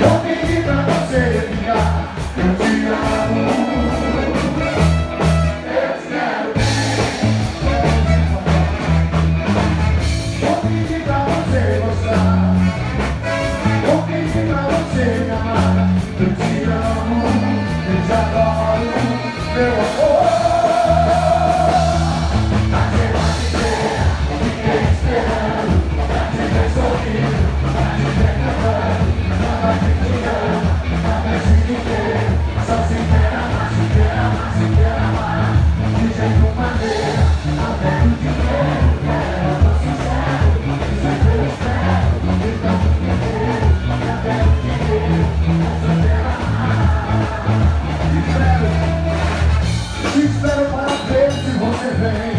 pedi pra você ficar, eu te amo. Eu te quero bem. Vou pedir pra você gostar, vou pedir pra você me amar. Eu te amo, eu te adoro, meu amor. Te espero para ver se você vem.